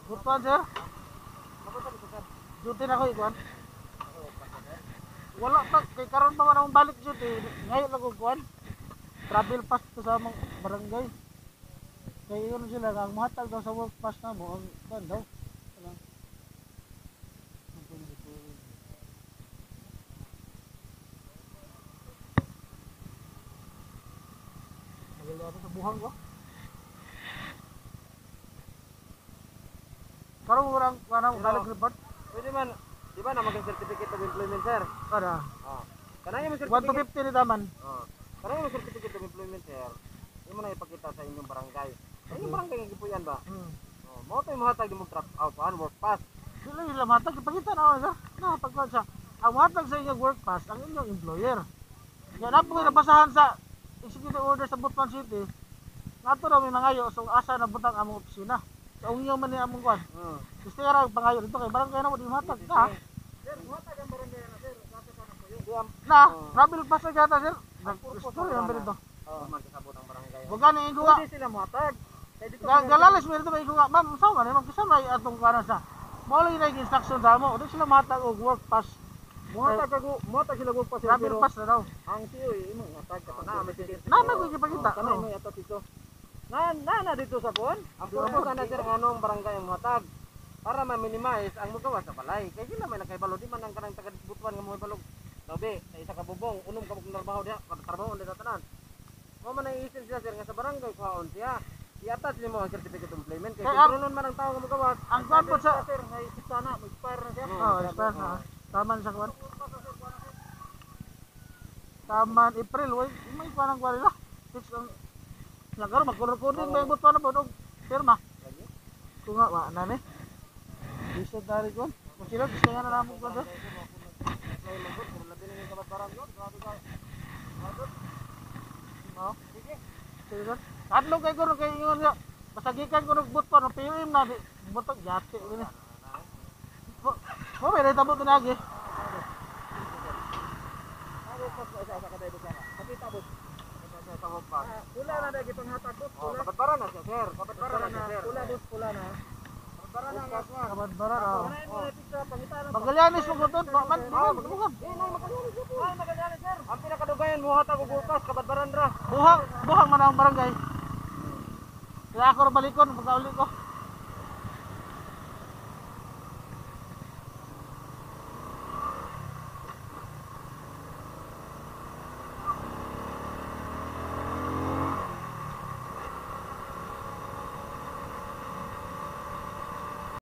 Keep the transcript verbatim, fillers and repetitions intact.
Butuan sir. Duty na ko ikuan. Wala pa kay karon pa man akong balik duty. Ngayon lang ko kuan. Travel pass to sa among barangay. Kaya yun sila ang mahatag daw sa work pass na mo ang kuan daw. Wala. Magalo ako sa buhang ko. Karong orang kana mo balik report. Pwede man, di ba na mag-certificate of employment, sir? Kada. Oh. Kanang yung one to certificate. fifty ni taman. Oh. Kanang yung certificate of employment, sir. Di mo na ipakita sa inyong barangay. Sa inyong barangay nga gipuyan ba? Hmm. Oh, mo tay mahatag mo trap out an work pass. Sila sila matag ipakita na ako sir. Na pagkuan sa ang matag sa inyong work pass ang inyong employer. Yan na po yung nabasahan sa executive order sa Butuan City. Nato raw may nangayo so asa na butang among opisina. Sa unyo man ni among kuan. Hmm. Gusto ra pangayo dito kay barangay na mo di matag na. Sir, mahatag ang barangay na, sir. Kasi pa na po yun. Na, travel pass na gata sir. Gusto yan ba dito? Oh, man kasabot ang barangay. Wag gani igo nga. Pwede sila mahatag. Kaya dito Ga- Galalas mo dito ba igo nga. Ma'am, sa man imong kisa may atong kanan sa. Mao lang yung instruction sa mo. Di sila matag og work pass. Muhatag ako, muhatag sila work pass, sir, Travel pero pass na daw. ang tiyo eh, imong matag ka pa na, may ticket. Na may ko ipakita. Kanay mo yato dito. Na na na dito sa buwan. Ang purpose sana sir anong barangay ang muhatag para ma-minimize ang mugawas sa balay. Kay sila may nakaibalo di man ang kanang taga-butuan nga mo balog. Labi sa isa ka bubong, unom ka mong trabaho diha, trabaho nila tanan. Mo man naiisin sila sir nga sa barangay kuhaon siya. I-attach nimo ang certificate of employment kay Kaya- kung man ang tao nga mugawas. Ang kuwan po sa- sir nga isa na, mag-expire na siya. Oh, expire na. Taman sa kuwan. Taman April, way may kuwan ang kuwan nila. Fix ang nagaro magkurukunin ba yung butuan na po og firma. Kung nga wa na ni. Bisa dari kuwan. Kung sila gusto nga na namo kuwan sir. Oh. Sige sir. Adlong kay kuno kay ingon nga. Basta gikan ko ng butuan ng P M na di butog yate gini. Mo mo may tabo tinagi. Pula na dahil panghatag boss. Pula. Kapatbara na siya sir. Kapatbara na siya sir. Pula boss, pula na. Kapatbara na nga sir. Kabad barat ah. Kunain mo na pizza, pangitan na. Magallanes mo gutod, man man buhag. Eh, nay Magallanes po. Nay Magallanes sir. Ang pinakadugayan mo hatag og bukas kapatbaran ra. Buhag, buhag man ang barangay. Kaya ako ra balikon pagkauli ko.